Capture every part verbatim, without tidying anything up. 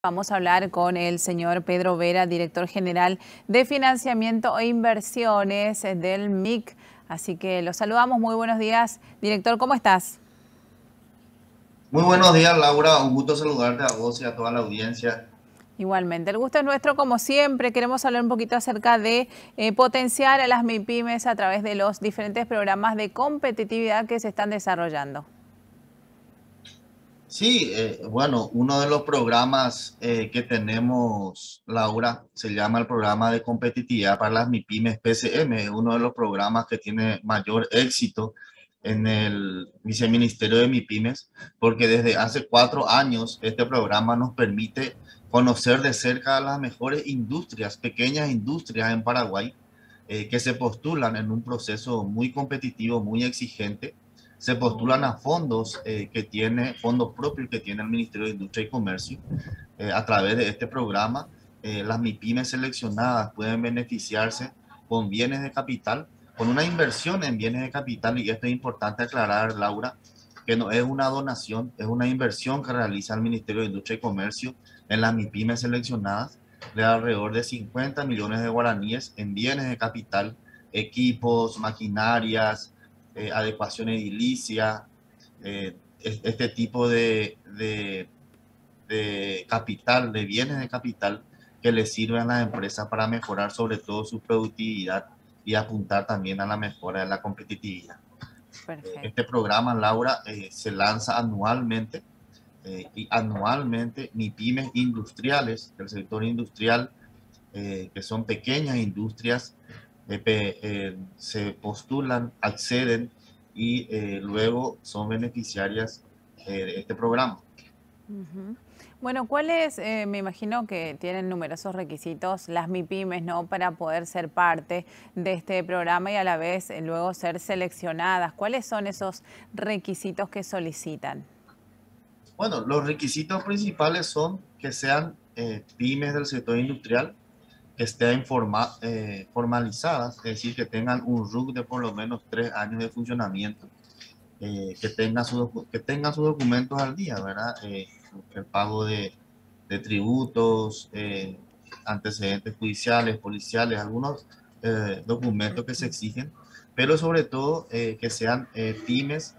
Vamos a hablar con el señor Pedro Vera, director general de Financiamiento e Inversiones del M I C. Así que lo saludamos. Muy buenos días, director. ¿Cómo estás? Muy buenos días, Laura. Un gusto saludarte a vos y a toda la audiencia. Igualmente, el gusto es nuestro como siempre. Queremos hablar un poquito acerca de eh, potenciar a las MIPYMES a través de los diferentes programas de competitividad que se están desarrollando. Sí, eh, bueno, uno de los programas eh, que tenemos, Laura, se llama el programa de competitividad para las MIPYMES P C M, uno de los programas que tiene mayor éxito en el Viceministerio de MIPYMES, porque desde hace cuatro años este programa nos permite conocer de cerca a las mejores industrias, pequeñas industrias en Paraguay, eh, que se postulan en un proceso muy competitivo, muy exigente. Se postulan a fondos eh, que tiene, fondos propios que tiene el Ministerio de Industria y Comercio. Eh, a través de este programa, eh, las MIPYMES seleccionadas pueden beneficiarse con bienes de capital, con una inversión en bienes de capital, y esto es importante aclarar, Laura, que no es una donación, es una inversión que realiza el Ministerio de Industria y Comercio en las MIPYMES seleccionadas de alrededor de cincuenta millones de guaraníes en bienes de capital, equipos, maquinarias, eh, adecuación edilicia, eh, este tipo de, de, de capital, de bienes de capital que le sirven a las empresas para mejorar sobre todo su productividad y apuntar también a la mejora de la competitividad. Eh, Perfecto. este programa, Laura, eh, se lanza anualmente eh, y anualmente MIPYMES industriales del sector industrial, eh, que son pequeñas industrias, eh, eh, se postulan, acceden y eh, luego son beneficiarias eh, de este programa. Ujú. Bueno, ¿cuáles? Eh, me imagino que tienen numerosos requisitos las MIPYMES, ¿no? Para poder ser parte de este programa y a la vez eh, luego ser seleccionadas. ¿Cuáles son esos requisitos que solicitan? Bueno, los requisitos principales son que sean eh, pymes del sector industrial, que estén forma, eh, formalizadas, es decir, que tengan un R U C de por lo menos tres años de funcionamiento, eh, que, tengan su, que tengan sus documentos al día, ¿verdad? Eh, el pago de, de tributos, eh, antecedentes judiciales, policiales, algunos eh, documentos que se exigen, pero sobre todo eh, que sean eh, pymes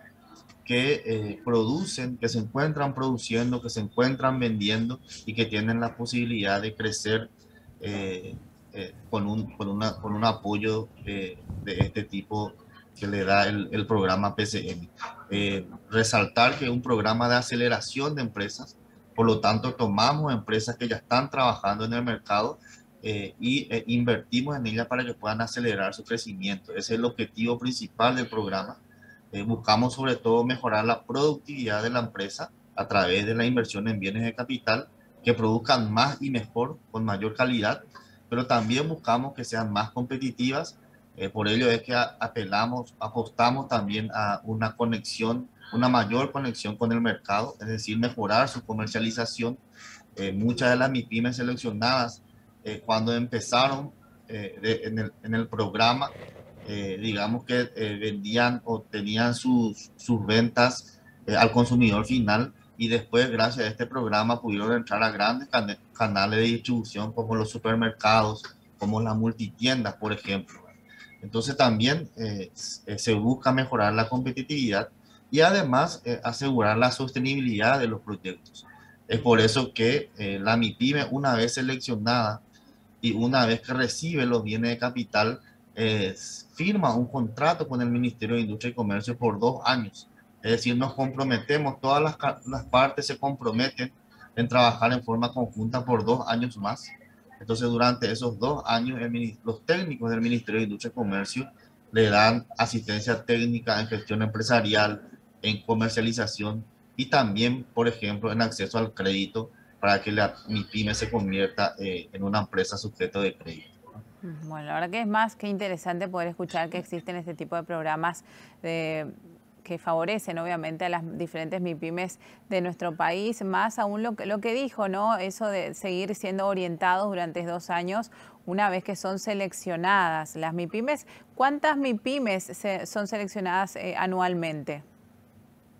que eh, producen, que se encuentran produciendo, que se encuentran vendiendo y que tienen la posibilidad de crecer eh, eh, con, un, con, una, con un apoyo eh, de este tipo que le da el, el programa P C M. Eh, resaltar que es un programa de aceleración de empresas, por lo tanto tomamos empresas que ya están trabajando en el mercado eh, y eh, invertimos en ellas para que puedan acelerar su crecimiento. Ese es el objetivo principal del programa. Eh, buscamos sobre todo mejorar la productividad de la empresa a través de la inversión en bienes de capital que produzcan más y mejor, con mayor calidad, pero también buscamos que sean más competitivas. Eh, por ello es que apelamos, apostamos también a una conexión, una mayor conexión con el mercado, es decir, mejorar su comercialización. Eh, muchas de las MIPYMES seleccionadas, eh, cuando empezaron eh, de, en, el, en el programa, eh, digamos que eh, vendían o tenían sus, sus ventas eh, al consumidor final, y después gracias a este programa pudieron entrar a grandes can canales de distribución como los supermercados, como las multitiendas, por ejemplo. Entonces también eh, se busca mejorar la competitividad y además eh, asegurar la sostenibilidad de los proyectos. Es por eso que eh, la MIPYME, una vez seleccionada y una vez que recibe los bienes de capital, eh, firma un contrato con el Ministerio de Industria y Comercio por dos años. Es decir, nos comprometemos, todas las, las partes se comprometen en trabajar en forma conjunta por dos años más. Entonces, durante esos dos años, el, los técnicos del Ministerio de Industria y Comercio le dan asistencia técnica en gestión empresarial, en comercialización y también, por ejemplo, en acceso al crédito para que la MIPYME se convierta eh, en una empresa sujeto de crédito. Bueno, la verdad que es más que interesante poder escuchar que existen este tipo de programas de, que favorecen obviamente a las diferentes MIPYMES de nuestro país, más aún lo que, lo que dijo, ¿no? Eso de seguir siendo orientados durante dos años una vez que son seleccionadas las MIPYMES. ¿Cuántas MIPYMES se, son seleccionadas eh, anualmente?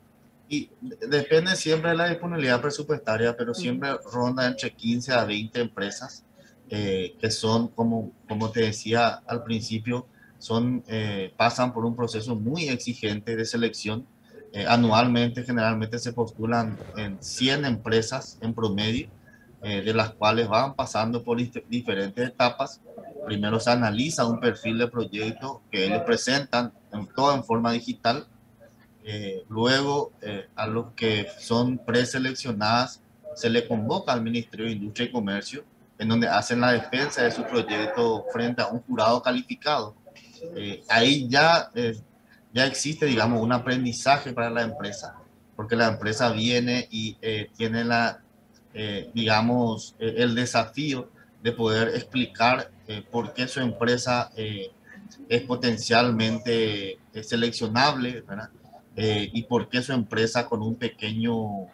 Y depende siempre de la disponibilidad presupuestaria, pero Ujú. siempre ronda entre quince a veinte empresas eh, que son, como, como te decía al principio, son, eh, pasan por un proceso muy exigente de selección. Eh, anualmente, generalmente se postulan en cien empresas en promedio, eh, de las cuales van pasando por dif- diferentes etapas. Primero se analiza un perfil de proyecto que ellos presentan en, todo en forma digital. Eh, luego, eh, a los que son preseleccionadas, se le convoca al Ministerio de Industria y Comercio, en donde hacen la defensa de su proyecto frente a un jurado calificado. Eh, ahí ya, eh, ya existe, digamos, un aprendizaje para la empresa, porque la empresa viene y eh, tiene la, eh, digamos, eh, el desafío de poder explicar eh, por qué su empresa eh, es potencialmente eh, seleccionable, ¿verdad? Eh, y por qué su empresa con un pequeño,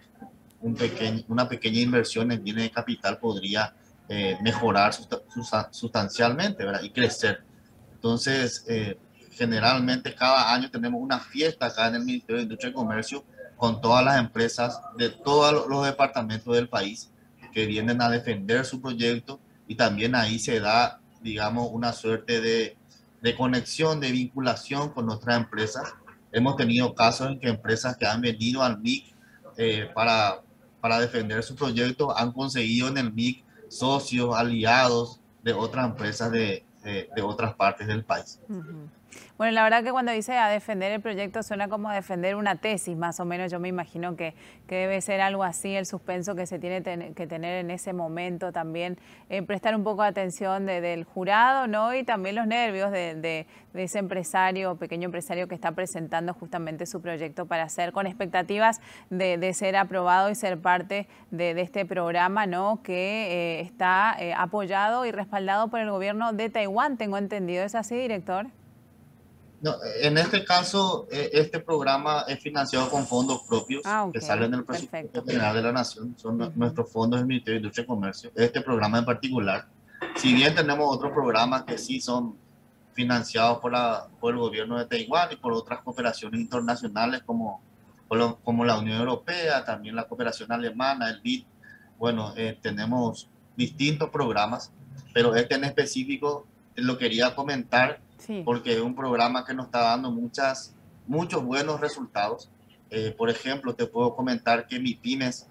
un pequeño, una pequeña inversión en bienes de capital podría eh, mejorar sustancialmente, ¿verdad? Y crecer. Entonces, eh, generalmente cada año tenemos una fiesta acá en el Ministerio de Industria y Comercio con todas las empresas de todos los departamentos del país que vienen a defender su proyecto, y también ahí se da, digamos, una suerte de, de conexión, de vinculación con nuestras empresas. Hemos tenido casos en que empresas que han venido al M I C eh, para, para defender su proyecto han conseguido en el M I C socios, aliados de otras empresas de, de, de otras partes del país. Ujú. Bueno, la verdad que cuando dice a defender el proyecto suena como a defender una tesis, más o menos. Yo me imagino que, que debe ser algo así, el suspenso que se tiene ten, que tener en ese momento también, eh, prestar un poco de atención de, del jurado, ¿no? Y también los nervios de, de, de ese empresario, pequeño empresario que está presentando justamente su proyecto para hacer, con expectativas de, de ser aprobado y ser parte de, de este programa, ¿no? Que eh, está eh, apoyado y respaldado por el gobierno de Taiwán, tengo entendido. ¿Es así, director? No, en este caso, eh, este programa es financiado con fondos propios Ah, que ok, salen del presupuesto perfecto. general de la Nación. Son nu- Ujú. nuestros fondos del Ministerio de Industria y Comercio. Este programa en particular, si bien tenemos otros programas que sí son financiados por, la, por el gobierno de Taiwán y por otras cooperaciones internacionales como, por lo- como la Unión Europea, también la cooperación alemana, el B I D. Bueno, eh, tenemos distintos programas, pero este en específico lo quería comentar Sí. porque es un programa que nos está dando muchas, muchos buenos resultados. Eh, por ejemplo, te puedo comentar que MIPIMES,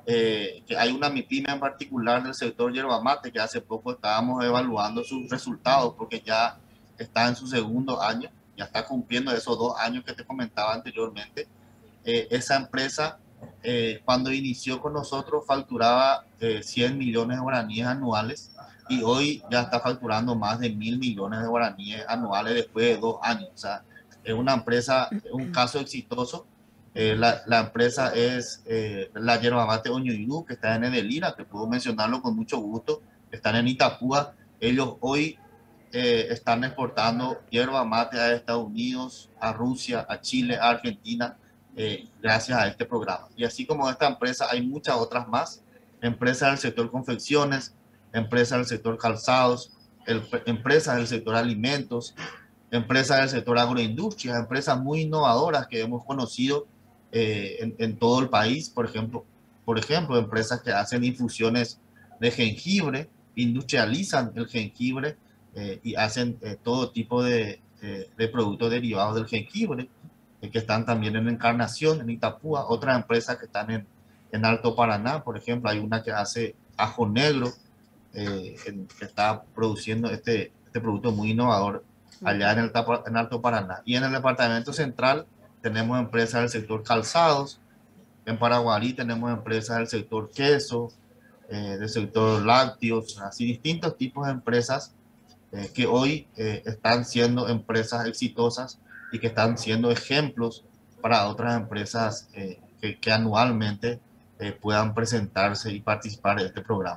eh, que hay una MIPYME en particular del sector yerba mate que hace poco estábamos evaluando sus resultados porque ya está en su segundo año, ya está cumpliendo esos dos años que te comentaba anteriormente. Eh, esa empresa, eh, cuando inició con nosotros, facturaba eh, cien millones de guaraníes anuales, y hoy ya está facturando más de mil millones de guaraníes anuales después de dos años. O sea, es una empresa, es un caso exitoso. Eh, la, la, empresa es eh, la yerba mate Oñoyú, que está en Edelira, que puedo mencionarlo con mucho gusto. Están en Itapúa. Ellos hoy eh, están exportando hierba mate a Estados Unidos, a Rusia, a Chile, a Argentina, eh, gracias a este programa. Y así como esta empresa, hay muchas otras más, empresas del sector confecciones, empresas del sector calzados, el, empresas del sector alimentos, empresas del sector agroindustria, empresas muy innovadoras que hemos conocido eh, en, en todo el país. Por ejemplo, por ejemplo, empresas que hacen infusiones de jengibre, industrializan el jengibre eh, y hacen eh, todo tipo de, eh, de productos derivados del jengibre, eh, que están también en Encarnación, en Itapúa. Otras empresas que están en, en Alto Paraná, por ejemplo, hay una que hace ajo negro, eh, en, que está produciendo este, este producto muy innovador allá en, el, en Alto Paraná. Y en el departamento central tenemos empresas del sector calzados, en Paraguarí tenemos empresas del sector queso, eh, del sector lácteos, así distintos tipos de empresas eh, que hoy eh, están siendo empresas exitosas y que están siendo ejemplos para otras empresas eh, que, que, anualmente eh, puedan presentarse y participar de este programa.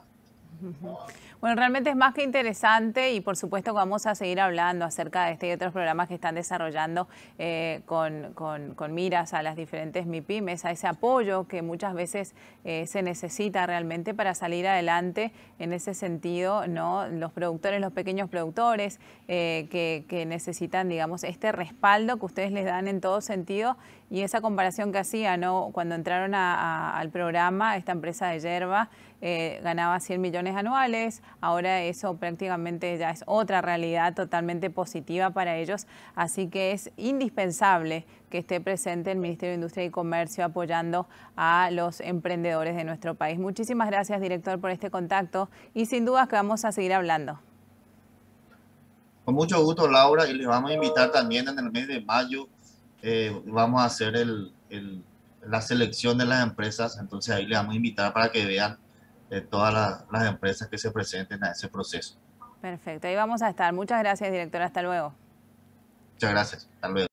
Bueno, realmente es más que interesante y por supuesto que vamos a seguir hablando acerca de este y otros programas que están desarrollando eh, con, con, con miras a las diferentes MIPYMES, a ese apoyo que muchas veces eh, se necesita realmente para salir adelante en ese sentido, ¿no? Los productores, los pequeños productores eh, que, que necesitan, digamos, este respaldo que ustedes les dan en todo sentido. Y Y esa comparación que hacía, ¿no? Cuando entraron a, a, al programa, esta empresa de yerba eh, ganaba cien millones anuales, ahora eso prácticamente ya es otra realidad totalmente positiva para ellos, así que es indispensable que esté presente el Ministerio de Industria y Comercio apoyando a los emprendedores de nuestro país. Muchísimas gracias, director, por este contacto y sin duda que vamos a seguir hablando. Con mucho gusto, Laura, y les vamos a invitar también en el mes de mayo. Eh, vamos a hacer el, el, la selección de las empresas, entonces ahí les vamos a invitar para que vean eh, todas las, las empresas que se presenten a ese proceso. Perfecto, ahí vamos a estar. Muchas gracias, director. Hasta luego. Muchas gracias. Hasta luego.